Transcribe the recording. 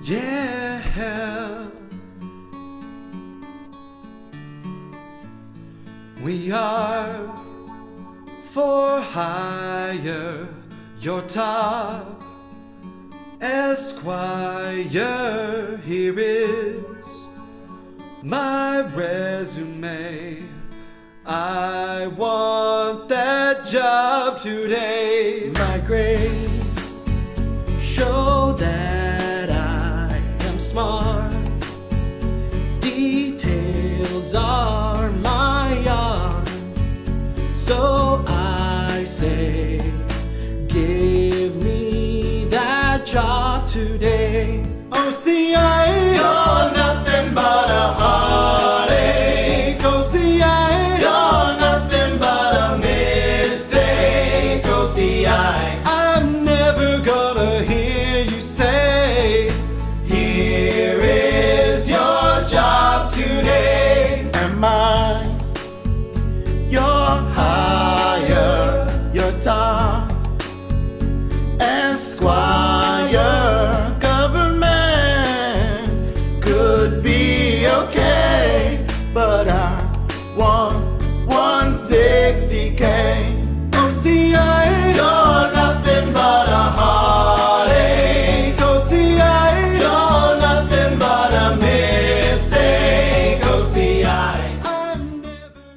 Yeah, we are for hire, your top Esquire. Here is my resume. I want that job today. My grades show that I am smart. Details are my art. So I say, give me that job today. OCR.